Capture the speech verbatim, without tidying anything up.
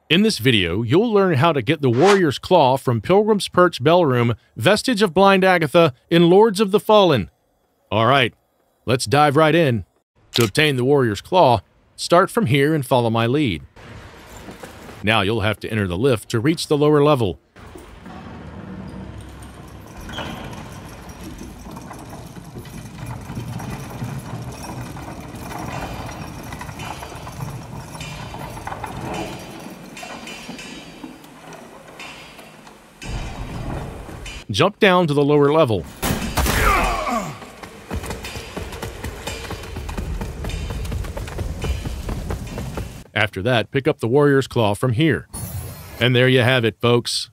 In this video, you'll learn how to get the Warrior's Claw from Pilgrim's Perch Bellroom, Vestige of Blind Agatha, in Lords of the Fallen. Alright, let's dive right in. To obtain the Warrior's Claw, start from here and follow my lead. Now you'll have to enter the lift to reach the lower level. Jump down to the lower level. After that, pick up the Warrior's Claw from here. And there you have it, folks.